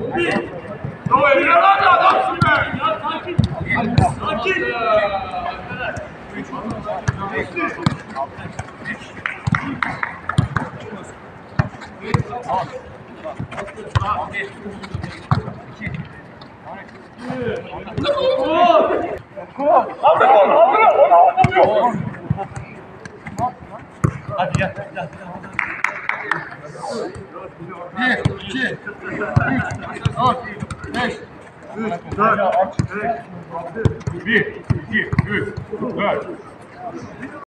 Yo eline var ya adamsın be. Ya sakin. Sakin. Hadi gel. 1, 2, 3, 4, 5, 1, 2, 3, 4.